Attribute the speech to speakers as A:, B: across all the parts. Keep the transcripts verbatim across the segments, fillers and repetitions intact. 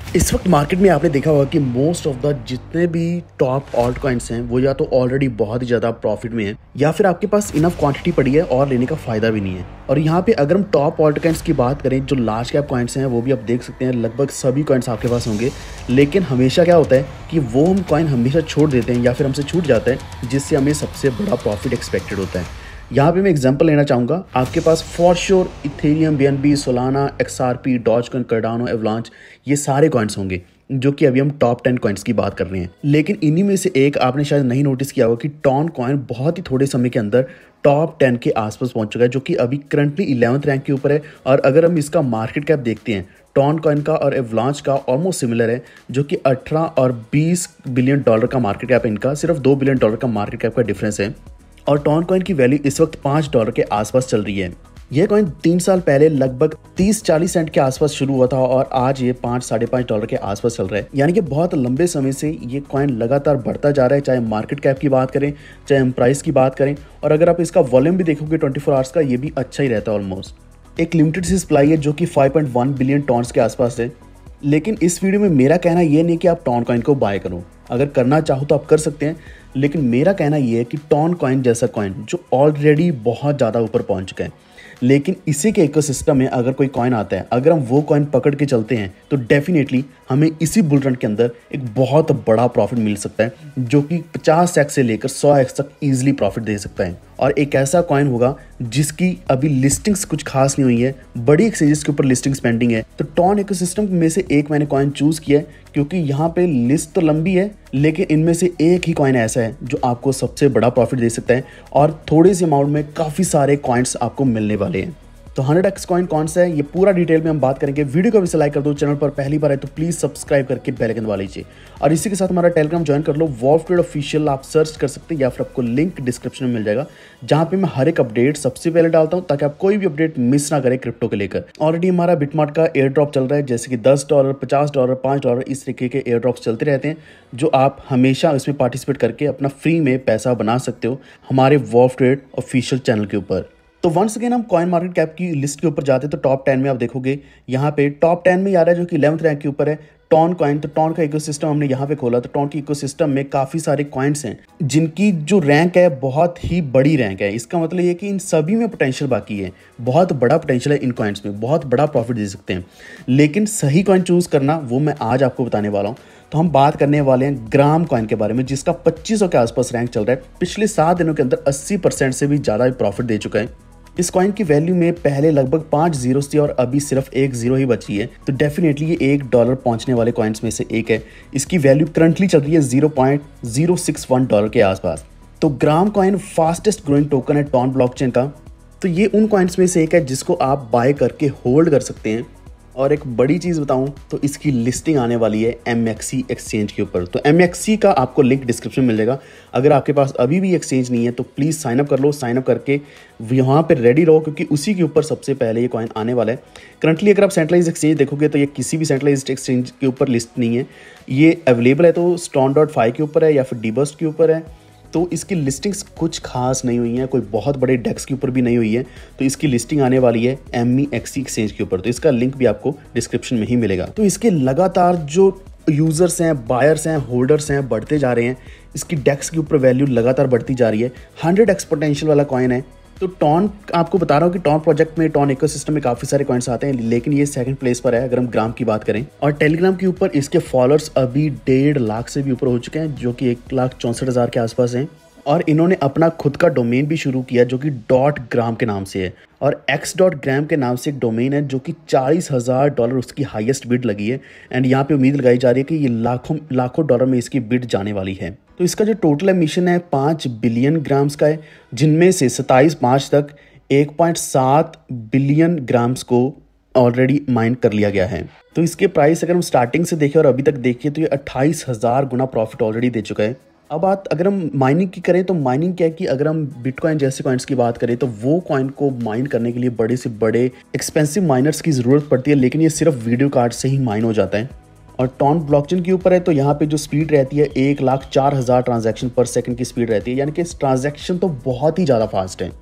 A: इस वक्त मार्केट में आपने देखा होगा कि मोस्ट ऑफ द जितने भी टॉप ऑल्ट कॉइन्स हैं वो या तो ऑलरेडी बहुत ही ज़्यादा प्रॉफिट में हैं या फिर आपके पास इनफ क्वांटिटी पड़ी है और लेने का फ़ायदा भी नहीं है। और यहाँ पे अगर हम टॉप ऑल्ट कॉइन्स की बात करें, जो लार्ज कैप कॉइन्स हैं वो भी आप देख सकते हैं, लगभग सभी कॉइन्स आपके पास होंगे। लेकिन हमेशा क्या होता है कि वो हम कॉइन हमेशा छोड़ देते हैं या फिर हमसे छूट जाता है, जिससे हमें सबसे बड़ा प्रॉफिट एक्सपेक्टेड होता है। यहाँ पे मैं एग्जांपल लेना चाहूँगा, आपके पास for sure Ethereum, BNB, Solana, XRP, Dogecoin, Cardano, Avalanche, ये सारे कॉइन्स होंगे जो कि अभी हम टॉप टेन कॉइन्स की बात कर रहे हैं। लेकिन इन्हीं में से एक आपने शायद नहीं नोटिस किया होगा कि टॉन कॉइन बहुत ही थोड़े समय के अंदर टॉप टेन के आसपास पहुंच चुका है, जो कि अभी करंटली इलेवंथ रैंक के ऊपर है। और अगर हम इसका मार्केट कैप देखते हैं, टॉन कॉइन का और एवलांच का ऑलमोस्ट सिमिलर है, जो कि अठारह और बीस बिलियन डॉलर का मार्केट कैप है इनका, सिर्फ दो बिलियन डॉलर का मार्केट कैप का डिफरेंस है। और टॉन कॉइन की वैल्यू इस वक्त पाँच डॉलर के आसपास चल रही है। यह कॉइन तीन साल पहले लगभग तीस चालीस सेंट के आसपास शुरू हुआ था और आज ये पाँच साढ़े पाँच डॉलर के आसपास चल रहा है। यानी कि बहुत लंबे समय से ये कॉइन लगातार बढ़ता जा रहा है, चाहे मार्केट कैप की बात करें, चाहे हम प्राइस की बात करें। और अगर आप इसका वॉल्यूम भी देखोगे ट्वेंटी फोर आवर्स का, ये भी अच्छा ही रहता है ऑलमोस्ट। एक लिमिटेड सी सप्लाई है जो कि five point one billion TONs के आसपास है। लेकिन इस वीडियो में मेरा कहना ये नहीं कि आप टॉन कॉइन को बाय करो, अगर करना चाहो तो आप कर सकते हैं। लेकिन मेरा कहना ये है कि टॉन कॉइन जैसा कॉइन जो ऑलरेडी बहुत ज़्यादा ऊपर पहुंच चुका है, लेकिन इसी के इकोसिस्टम में अगर कोई कॉइन आता है, अगर हम वो कॉइन पकड़ के चलते हैं तो डेफिनेटली हमें इसी बुल रन के अंदर एक बहुत बड़ा प्रॉफिट मिल सकता है, जो कि पचास एक्स से लेकर सौ एक्स तक ईजिली प्रॉफिट दे सकता है। और एक ऐसा कॉइन होगा जिसकी अभी लिस्टिंग्स कुछ खास नहीं हुई है, बड़ी एक्सचेंजेस के ऊपर लिस्टिंग्स पेंडिंग है। तो टॉन इकोसिस्टम में से एक मैंने कॉइन चूज किया है, क्योंकि यहाँ पे लिस्ट तो लंबी है, लेकिन इनमें से एक ही कॉइन ऐसा है जो आपको सबसे बड़ा प्रॉफिट दे सकता है और थोड़े से अमाउंट में काफ़ी सारे कॉइन्स आपको मिलने वाले हैं। तो हंड्रेड एक्स कॉइन कौन सा है, ये पूरा डिटेल में हम बात करेंगे। वीडियो को भी लाइक कर दो, चैनल पर पहली बार है तो प्लीज सब्सक्राइब करके बेल आइकन दबा लीजिए। और इसी के साथ हमारा टेलीग्राम ज्वाइन कर लो, वॉल्फ ट्रेड ऑफिशियल आप सर्च कर सकते हैं या फिर आपको लिंक डिस्क्रिप्शन में मिल जाएगा, जहां पे मैं हर एक अपडेट सबसे पहले डालता हूं ताकि आप कोई भी अपडेट मिस ना करें क्रिप्टो को लेकर। ऑलरेडी हमारा बिटमार्ट का एयर ड्रॉप चल रहा है, जैसे कि दस डॉलर, पचास डॉलर, पाँच डॉलर, इस तरीके के एयर ड्रॉप्स चलते रहते हैं, जो आप हमेशा इसमें पार्टिसिपेट करके अपना फ्री में पैसा बना सकते हो हमारे वॉल्फ ट्रेड ऑफिशियल चैनल के ऊपर। तो वंस अगेन हम कॉइन मार्केट कैप की लिस्ट के ऊपर जाते हैं तो टॉप टेन में आप देखोगे यहाँ पे टॉप टेन में आ रहा है जो कि इलेवंथ रैंक के ऊपर है टॉन कॉइन। तो टॉन का इकोसिस्टम हमने यहाँ पे खोला, तो टॉन की इकोसिस्टम में काफ़ी सारे कॉइन्स हैं जिनकी जो रैंक है बहुत ही बड़ी रैंक है। इसका मतलब ये कि इन सभी में पोटेंशियल बाकी है, बहुत बड़ा पोटेंशियल है इन कॉइन्स में, बहुत बड़ा प्रॉफिट दे सकते हैं। लेकिन सही कॉइन चूज़ करना वो मैं आज आपको बताने वाला हूँ। तो हम बात करने वाले हैं ग्राम कॉइन के बारे में, जिसका पच्चीस सौ के आसपास रैंक चल रहा है। पिछले सात दिनों के अंदर अस्सी परसेंट से भी ज़्यादा प्रॉफिट दे चुका है। इस कॉइन की वैल्यू में पहले लगभग पाँच जीरो थी और अभी सिर्फ एक जीरो ही बची है। तो डेफिनेटली ये एक डॉलर पहुंचने वाले कॉइन्स में से एक है। इसकी वैल्यू करंटली चल रही है zero point zero six one dollar के आसपास। तो gram coin fastest growing token है टॉन ब्लॉकचेन का। तो ये उन कॉइन्स में से एक है जिसको आप बाय करके होल्ड कर सकते हैं। और एक बड़ी चीज़ बताऊं तो इसकी लिस्टिंग आने वाली है एम एक्स सी एक्सचेंज के ऊपर। तो एम एक्स सी का आपको लिंक डिस्क्रिप्शन में मिल जाएगा। अगर आपके पास अभी भी एक्सचेंज नहीं है तो प्लीज़ साइन अप कर लो, साइन अप करके यहाँ पे रेडी रहो, क्योंकि उसी के ऊपर सबसे पहले ये कॉइन आने वाला है। करंटली अगर आप सेंट्रलाइज एक्सचेंज देखोगे तो ये किसी भी सेंट्रलाइज एक्सचेंज के ऊपर लिस्ट नहीं है, ये अवेलेबल है तो स्टॉन डॉट फाइव के ऊपर है या फिर डीबस्ट के ऊपर है। तो इसकी लिस्टिंग्स कुछ खास नहीं हुई हैं, कोई बहुत बड़े डेस्क के ऊपर भी नहीं हुई है। तो इसकी लिस्टिंग आने वाली है M E X C exchange के ऊपर, तो इसका लिंक भी आपको डिस्क्रिप्शन में ही मिलेगा। तो इसके लगातार जो यूज़र्स हैं, बायर्स हैं, होल्डर्स हैं, बढ़ते जा रहे हैं। इसकी डेस्क के ऊपर वैल्यू लगातार बढ़ती जा रही है। हंड्रेड एक्स पोटेंशियल वाला कॉइन है। तो टॉन आपको बता रहा हूँ कि टॉन प्रोजेक्ट में, टॉन इकोसिस्टम में काफ़ी सारे कॉइन्स आते हैं, लेकिन ये सेकंड प्लेस पर है अगर हम ग्राम की बात करें। और टेलीग्राम के ऊपर इसके फॉलोअर्स अभी डेढ़ लाख से भी ऊपर हो चुके हैं, जो कि एक लाख चौंसठ हज़ार के आसपास हैं। और इन्होंने अपना खुद का डोमेन भी शुरू किया जो कि डॉट ग्राम के नाम से है, और एक्स डॉट ग्राम के नाम से एक डोमेन है जो कि चालीस हज़ार डॉलर उसकी हाईएस्ट बिड लगी है। एंड यहाँ पे उम्मीद लगाई जा रही है कि ये लाखों लाखों डॉलर में इसकी बिड जाने वाली है। तो इसका जो टोटल एमिशन है पाँच बिलियन ग्राम्स का है, जिनमें से सत्ताईस मार्च तक एक पॉइंट सात बिलियन ग्राम्स को ऑलरेडी माइन कर लिया गया है। तो इसके प्राइस अगर हम स्टार्टिंग से देखें और अभी तक देखिए तो ये अट्ठाईस हज़ार गुना प्रॉफिट ऑलरेडी दे चुका है। अब बात अगर हम माइनिंग की करें तो माइनिंग क्या है कि अगर हम बिटकॉइन जैसे कॉइन्स की बात करें तो वो कॉइन को माइन करने के लिए बड़े से बड़े एक्सपेंसिव माइनर्स की ज़रूरत पड़ती है, लेकिन ये सिर्फ वीडियो कार्ड से ही माइन हो जाता है। और टॉन ब्लॉकचेन के ऊपर है तो यहाँ पे जो स्पीड रहती है एक लाख चार हज़ार ट्रांजैक्शन पर सेकंड की स्पीड रहती है, यानी कि ट्रांजैक्शन तो बहुत ही ज़्यादा फास्ट है।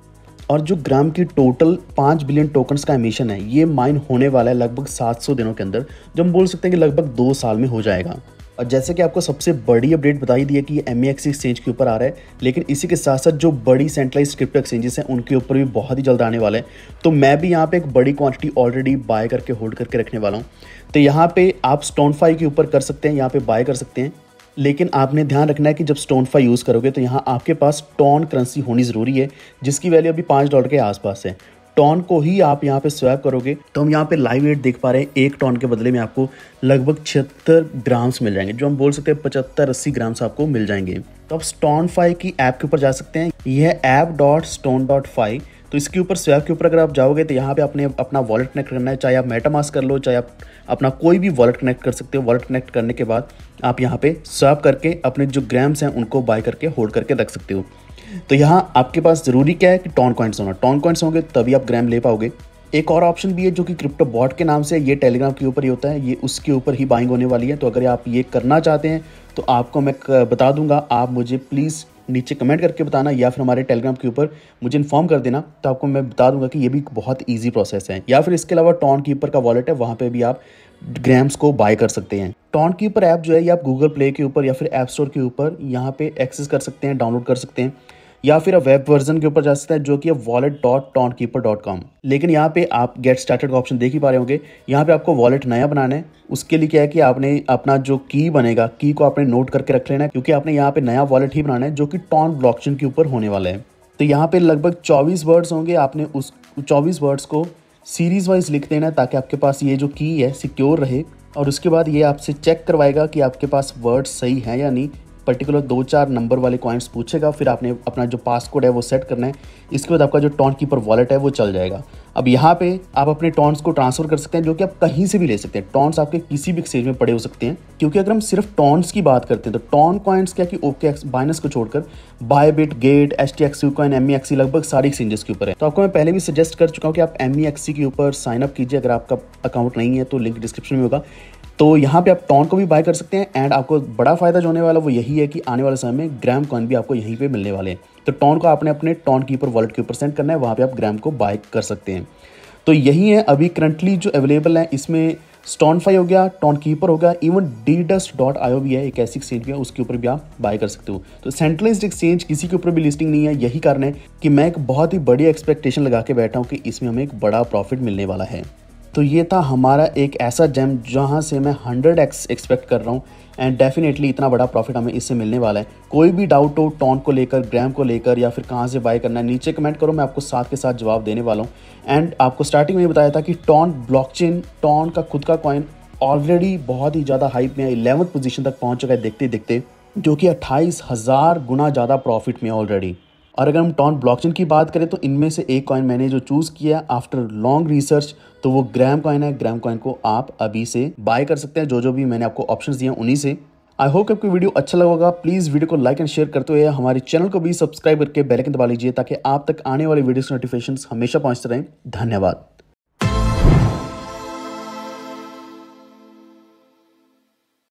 A: और जो ग्राम की टोटल पाँच बिलियन टोकन्स का एमिशन है ये माइन होने वाला है लगभग सात सौ दिनों के अंदर, जो हम बोल सकते हैं कि लगभग दो साल में हो जाएगा। और जैसे कि आपको सबसे बड़ी अपडेट बताई दी है कि ये एम ई एक्स एक्सचेंज के ऊपर आ रहा है, लेकिन इसी के साथ साथ जो बड़ी सेंट्रलाइज्ड क्रिप्टो एक्सचेंजेस हैं उनके ऊपर भी बहुत ही जल्द आने वाला है। तो मैं भी यहाँ पे एक बड़ी क्वांटिटी ऑलरेडी बाय करके होल्ड करके रखने वाला हूँ। तो यहाँ पे आप स्टोनफाई के ऊपर कर सकते हैं, यहाँ पे बाय कर सकते हैं, लेकिन आपने ध्यान रखना है कि जब स्टोनफाई यूज़ करोगे तो यहाँ आपके पास टॉन करेंसी होनी ज़रूरी है, जिसकी वैल्यू अभी पाँच डॉलर के आसपास है। टॉन को ही आप यहाँ पे स्वैप करोगे तो हम यहाँ पे लाइव वेट देख पा रहे हैं, एक टॉन के बदले में आपको लगभग छिहत्तर ग्राम्स मिल जाएंगे, जो हम बोल सकते हैं पचहत्तर अस्सी ग्राम्स आपको मिल जाएंगे। तो आप स्टोनफाई की ऐप के ऊपर जा सकते हैं, यह app dot STON dot fi. तो इसके ऊपर स्वैप के ऊपर अगर आप जाओगे तो यहाँ पे आपने अपना वॉलेट कनेक्ट करना है, चाहे आप मेटामास्क कर लो, चाहे आप अपना कोई भी वॉलेट कनेक्ट कर सकते हो। वॉलेट कनेक्ट करने के बाद आप यहाँ पे स्वैप करके अपने जो ग्राम्स हैं उनको बाय करके होल्ड करके रख सकते हो। तो यहाँ आपके पास ज़रूरी क्या है कि टॉन कॉइन्स होना, टॉन कॉइन्स होंगे तभी आप ग्राम ले पाओगे। एक और ऑप्शन भी है जो कि क्रिप्टो बॉट के नाम से, ये टेलीग्राम के ऊपर ही होता है, ये उसके ऊपर ही बाइंग होने वाली है। तो अगर आप ये करना चाहते हैं तो आपको मैं बता दूंगा, आप मुझे प्लीज़ नीचे कमेंट करके बताना या फिर हमारे टेलीग्राम के ऊपर मुझे इन्फॉर्म कर देना, तो आपको मैं बता दूंगा कि ये भी बहुत ईजी प्रोसेस है। या फिर इसके अलावा टॉन कीपर का वॉलेट है, वहाँ पे भी आप ग्राम्स को बाय कर सकते हैं। टॉन कीपर ऐप जो है ये आप गूगल प्ले के ऊपर या फिर ऐप स्टोर के ऊपर यहाँ पे एक्सेस कर सकते हैं, डाउनलोड कर सकते हैं, या फिर आप वेब वर्जन के ऊपर जा सकते हैं जो कि है wallet dot Tonkeeper dot com. लेकिन यहाँ पे आप गेट स्टार्टेड का ऑप्शन देख ही पा रहे होंगे, यहाँ पे आपको वॉलेट नया बनाना है। उसके लिए क्या है कि आपने अपना जो की बनेगा, की को आपने नोट करके रख लेना है, क्योंकि आपने यहाँ पे नया वॉलेट ही बनाना है जो कि टॉन ब्लॉकचेन के ऊपर होने वाला है। तो यहाँ पे लगभग चौबीस वर्ड्स होंगे, आपने उस चौबीस वर्ड्स को सीरीज वाइज लिख देना है ताकि आपके पास ये जो की है सिक्योर रहे। और उसके बाद ये आपसे चेक करवाएगा कि आपके पास वर्ड्स सही हैं या नहीं, पर्टिकुलर दो चार नंबर वाले कॉइन्स पूछेगा, फिर आपने अपना जो पासकोड है वो सेट करना है। इसके बाद आपका जो टॉन कीपर वॉलेट है वो चल जाएगा। अब यहाँ पे आप अपने टॉन्स को ट्रांसफर कर सकते हैं, जो कि आप कहीं से भी ले सकते हैं। टॉन्स आपके किसी भी एक्सचेंज में पड़े हो सकते हैं, क्योंकि अगर हम सिर्फ टॉन्स की बात करते हैं तो टॉन कॉइन्स क्या कि ओके बाइनेंस को छोड़कर Bybit, Gate, H T X coin, M E X C लगभग सारी एक्सचेंजेस के ऊपर है। तो आपको मैं पहले भी सजेस्ट कर चुका हूँ कि आप एम ई एक्स सी के ऊपर साइन अप कीजिए। अगर आपका अकाउंट नहीं है तो लिंक डिस्क्रिप्शन में होगा। तो यहाँ पे आप टॉन को भी बाय कर सकते हैं, एंड आपको बड़ा फायदा जो होने वाला वो यही है कि आने वाले समय में ग्राम कॉइन भी आपको यहीं पे मिलने वाले हैं। तो टॉन को आपने अपने टॉन कीपर वॉलेट के ऊपर सेंड करना है, वहाँ पे आप ग्राम को बाय कर सकते हैं। तो यही है अभी करंटली जो अवेलेबल है, इसमें स्टोनफाई हो गया, टॉन कीपर हो गया, even DeDust dot I O भी है, एक ऐसी एक्सचेंज भी है, उसके ऊपर भी आप बाय कर सकते हो। तो सेंट्रलाइज्ड एक्सचेंज किसी के ऊपर भी लिस्टिंग नहीं है। यही कारण है कि मैं एक बहुत ही बड़ी एक्सपेक्टेशन लगा के बैठा हूँ कि इसमें हमें एक बड़ा प्रॉफिट मिलने वाला है। तो ये था हमारा एक ऐसा जेम जहाँ से मैं हंड्रेड एक्स एक्सपेक्ट कर रहा हूँ, एंड डेफिनेटली इतना बड़ा प्रॉफिट हमें इससे मिलने वाला है। कोई भी डाउट हो टॉन को लेकर, ग्राम को लेकर, या फिर कहाँ से बाय करना है, नीचे कमेंट करो, मैं आपको साथ के साथ जवाब देने वाला हूँ। एंड आपको स्टार्टिंग में बताया था कि टॉन ब्लॉकचेन, टॉन का खुद का कॉइन ऑलरेडी बहुत ही ज़्यादा हाइप में इलेवंथ पोजीशन तक पहुँच चुका है देखते देखते, जो कि अट्ठाईस हज़ार गुना ज़्यादा प्रॉफिट में ऑलरेडी। और अगर हम टॉन ब्लॉकचेन की बात करें तो इनमें से एक कॉइन मैंने जो चूज़ किया आफ्टर लॉन्ग रिसर्च, तो वो ग्राम कॉइन है। ग्राम कॉइन को आप अभी से बाय कर सकते हैं, जो जो भी मैंने आपको ऑप्शंस दिए हैं उन्हीं से। आई होप कि आपको वीडियो अच्छा लगा होगा। प्लीज़ वीडियो को लाइक एंड शेयर करते हुए हमारे चैनल को भी सब्सक्राइब करके बेल आइकन दबा लीजिए, ताकि आप तक आने वाली वीडियोस नोटिफिकेशंस हमेशा पहुंचते रहें। धन्यवाद।